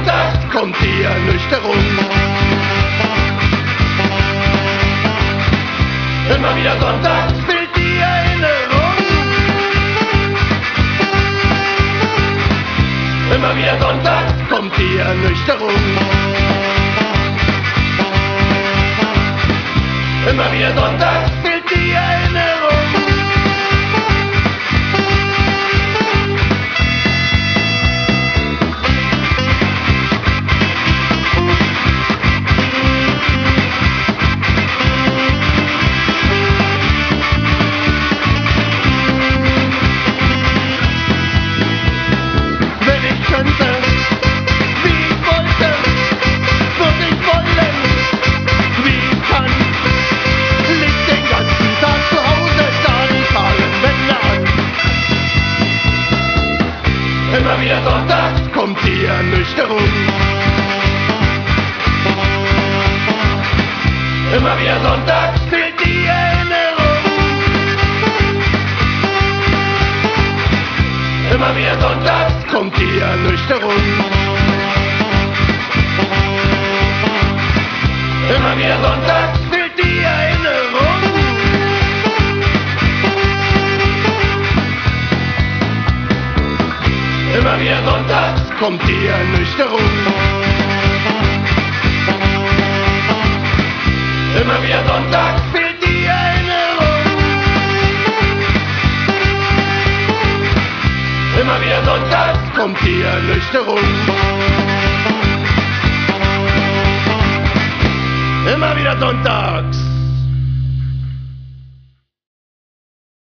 sonntags kommt die Ernüchterung. Immer wieder sonntags fehlt die Erinnerung. Immer wieder sonntags kommt die Ernüchterung. Immer wieder sonntags fehlt die Erinnerung. Immer wieder sonntags kommt die Ernüchterung. Immer wieder sonntags fehlt die Erinnerung. Immer wieder sonntags kommt die Ernüchterung. Immer wieder sonntags fehlt die Erinnerung. Immer wieder sonntags kommt die Ernüchterung. Immer wieder sonntags fehlt die Erinnerung. Immer wieder sonntags kommt die Ernüchterung. Immer wieder sonntags.